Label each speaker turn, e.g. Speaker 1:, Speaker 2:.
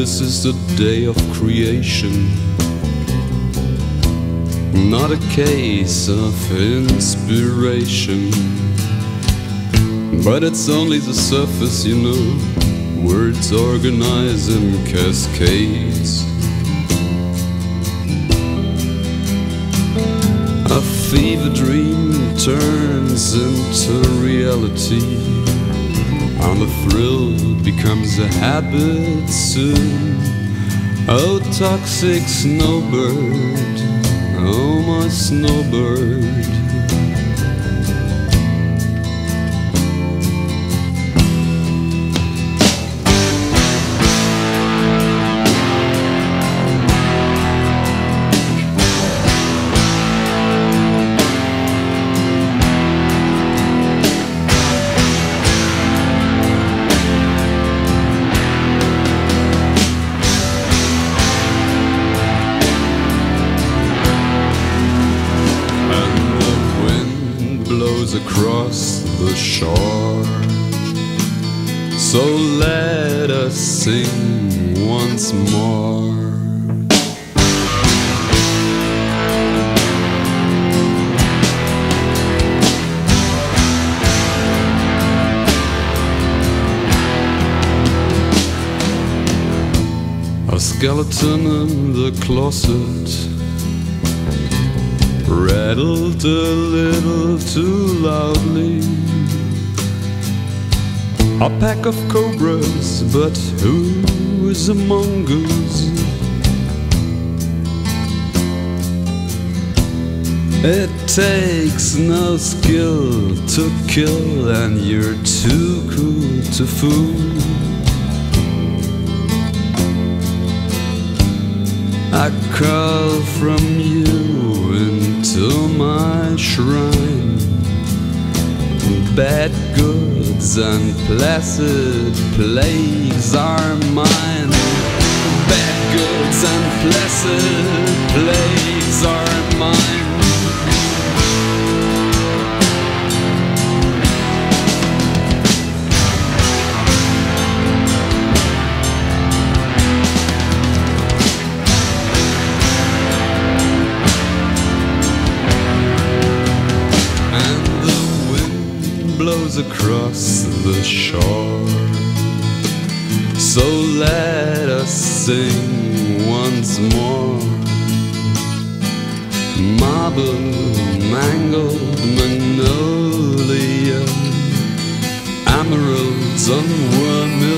Speaker 1: This is the day of creation, not a case of inspiration, but it's only the surface, you know. Words organize in cascades. A fever dream turns into reality, and the thrill becomes a habit soon. Oh, toxic snowbird, oh my snowbird. Across the shore, so let us sing once more. A skeleton in the closet rattled a little too loudly. A pack of cobras, but who is among us? It takes no skill to kill, and you're too cool to fool. I call from you into my shrine. Bad goods and placid plagues are mine. Bad goods and placid plagues are mine. Blows across the shore, so let us sing once more. Marble, mangled magnolia, emeralds and vermilion.